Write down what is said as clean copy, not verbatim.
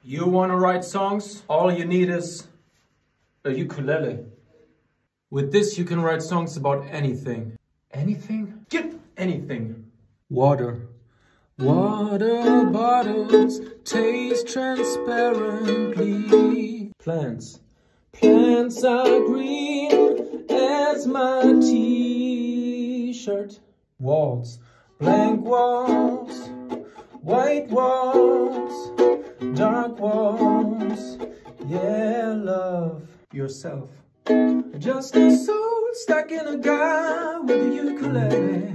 You want to write songs? All you need is a ukulele. With this, you can write songs about anything. Anything? Get anything. Water. Water bottles taste transparently. Plants. Plants are green as my t-shirt. Walls. Blank walls. White walls. Dark walls. Yeah, love yourself. Just a soul stuck in a guy with a ukulele.